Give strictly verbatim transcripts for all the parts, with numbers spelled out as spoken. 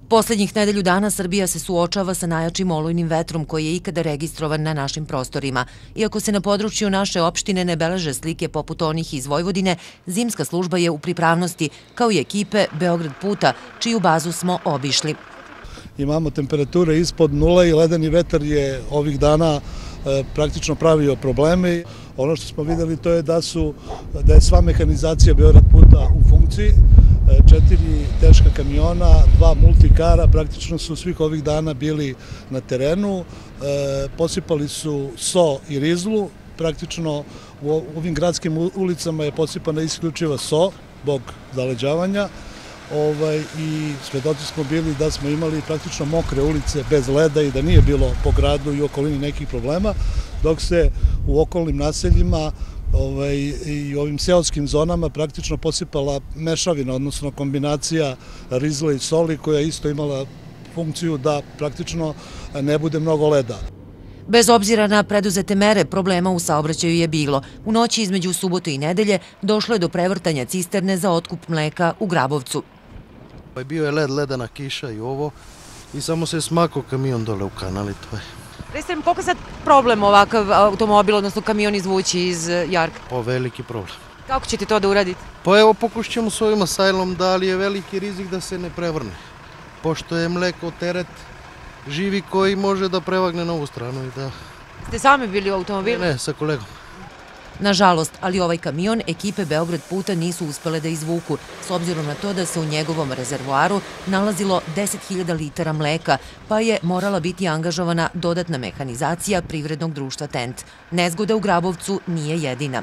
Poslednjih nedelju dana Srbija se suočava sa najjačim olujnim vetrom koji je ikada registrovan na našim prostorima. Iako se na području naše opštine ne beleže slike poput onih iz Vojvodine, zimska služba je u pripravnosti, kao i ekipe Beograd puta, čiju bazu smo obišli. Imamo temperature ispod nula i ledeni vetar je ovih dana praktično pravio probleme. Ono što smo videli to je da, su, da je sva mehanizacija Beograd puta u funkciji. Četiri teška kamiona, dva multikara, praktično su svih ovih dana bili na terenu. Posipali su so i rizlu, praktično u ovim gradskim ulicama je posipana isključiva so, zbog zaleđavanja. I svedoci smo bili da smo imali praktično mokre ulice bez leda i da nije bilo po gradu i okolini nekih problema, dok se u okolnim naseljima i ovim seoskim zonama praktično posipala mešavina, odnosno kombinacija rizle i soli koja je isto imala funkciju da praktično ne bude mnogo leda. Bez obzira na preduzete mere, problema u saobraćaju je bilo. U noći između subote i nedelje došlo je do prevrtanja cisterne za otkup mleka u Grabovcu. Bio je led, ledena kiša i ovo i samo se smakao kamion dole u kanal i to je. Recite mi, koliko je sad problem ovakav automobil, odnosno kamion izvući iz jarka? Pa veliki problem. Kako ćete to da uradite? Pa evo pokušat ćemo s ovim asajlom, da li je veliki rizik da se ne prevrne. Pošto je mleko teret živi koji može da prevagne na ovu stranu i da... Ste sami bili u automobilu? Ne, sa kolegom. Nažalost, ali ovaj kamion ekipe Beograd puta nisu uspele da izvuku, s obzirom na to da se u njegovom rezervoaru nalazilo deset hiljada litara mleka, pa je morala biti angažovana dodatna mehanizacija privrednog društva Tent. Nezgoda u Grabovcu nije jedina.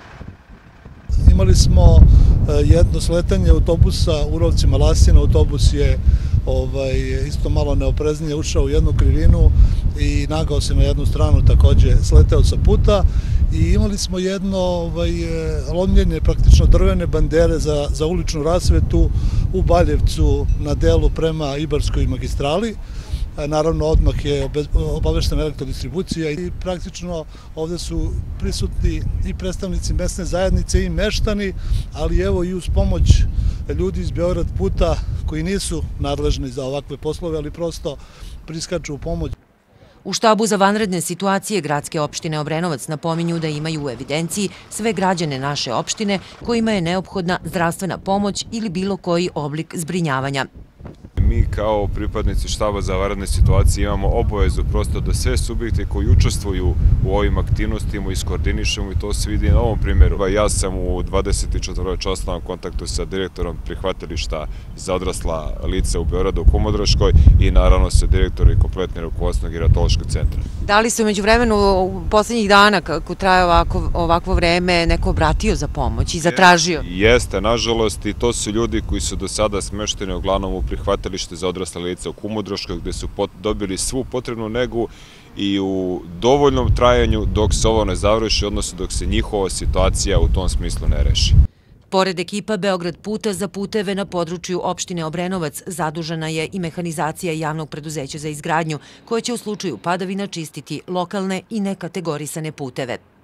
Imali smo jedno sletanje autobusa u Urovcima Lasina. Autobus je isto malo neopreznije ušao u jednu krivinu i nagao se na jednu stranu, takođe sleteo sa puta. I imali smo jedno lomljenje praktično drvene bandere za uličnu rasvetu u Baljevcu na delu prema Ibarskoj magistrali. Naravno, odmah je obaveštena elektrodistribucija i praktično ovde su prisutni i predstavnici mesne zajednice i meštani, ali evo i uz pomoć ljudi iz Beograd puta koji nisu nadležni za ovakve poslove, ali prosto priskaču u pomoć. U štabu za vanredne situacije gradske opštine Obrenovac napominju da imaju u evidenciji sve građane naše opštine kojima je neophodna zdravstvena pomoć ili bilo koji oblik zbrinjavanja. Mi kao pripadnici štaba za vanredne situacije imamo obavezu prosto da sve subjekte koji učestvuju u ovim aktivnostima iskoordinišemo i to se vidi na ovom primjeru. Ja sam u dvadesetčetvoročasovnom kontaktu sa direktorom prihvatilišta za odrasla lica u Beogradu u Kumodraškoj i naravno sa direktorom i kompletnim rukovodstvom gerontološkog centra. Da li se umeđu vremenu u poslednjih dana kako traje ovakvo vreme neko obratio za pomoć i zatražio? Jeste, nažalost, i to su ljudi koji su do sada smešteni uglavnom u prihvatilište za odrasla lica u Kumodraškoj, gde su dobili svu potrebnu negu i u dovoljnom trajanju dok se ovo ne završi, odnosno dok se njihova situacija u tom smislu ne reši. Pored ekipa Beograd puta za puteve na području opštine Obrenovac zadužena je i mehanizacija javnog preduzeća za izgradnju, koja će u slučaju padavina čistiti lokalne i nekategorisane puteve.